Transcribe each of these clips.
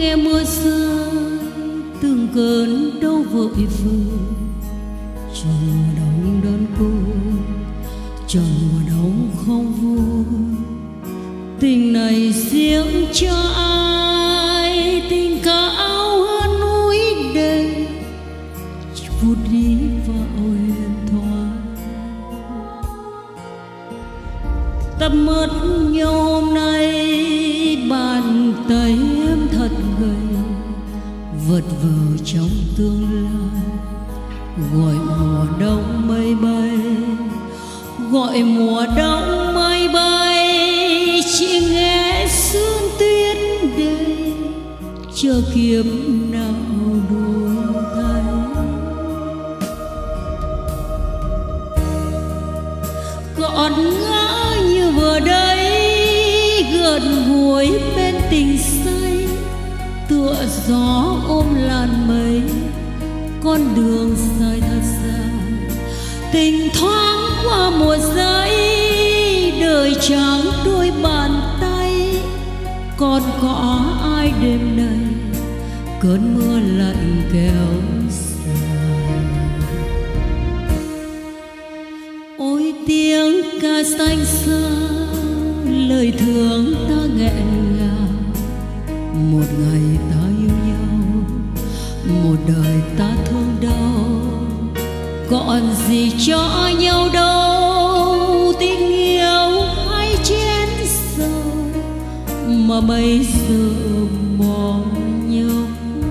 nghe mưa rơi từng cơn đau vội vàng, cho mùa đông đơn côi, cho mùa đông không vui. Tình này riêng cho ai, tình cao hơn núi đền, vụt đi vào huyền thoại. Ta mất nhau hôm nay, bàn tay em thật gầy, vật vờ trong tương lai, gọi mùa đông mây bay, gọi mùa đông mây bay. Chỉ nghe sương tuyết đầy, chờ kiếp nào đổi thay. Còn ngỡ như vừa đây, gần gũi bên tình say, tựa gió ôm làn mây, con đường dài thật dài. Tình thoáng qua mùa giấy, đời trắng đôi bàn tay. Còn có ai đêm nay, cơn mưa lạnh kéo dài. Ôi tiếng ca xanh xa, lời thương ta nghẹn ngào. Một ngày ta yêu nhau, một đời ta thương đau. Còn gì cho nhau đâu, tình yêu hay chén sầu mà bây giờ bỏ nhau.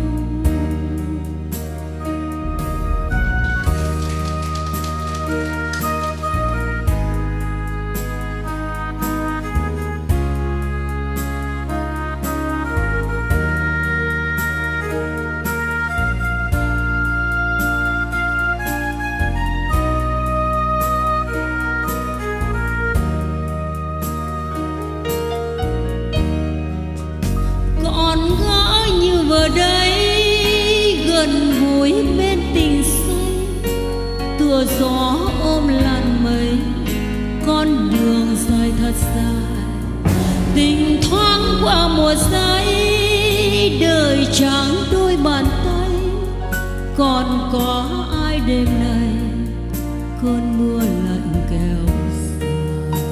Ở đây gần gũi bên tình say, tựa gió ôm làn mây, con đường dài thật dài. Tình thoáng qua mùa giấy, đời trắng đôi bàn tay. Còn có ai đêm nay, cơn mưa lạnh kéo dài.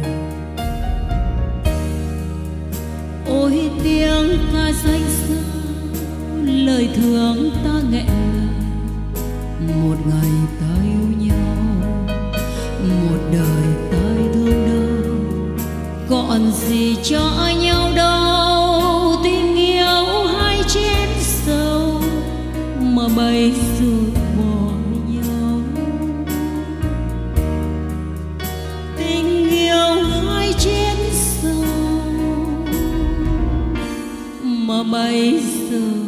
Ôi tiếng ca xanh xa, lời thương ta nghẹn ngào. Một ngày ta yêu nhau, một đời ta thương đau. Còn gì cho nhau đâu, tình yêu hay chết sâu mà bây giờ bỏ nhau. Tình yêu hay chết sâu mà bây giờ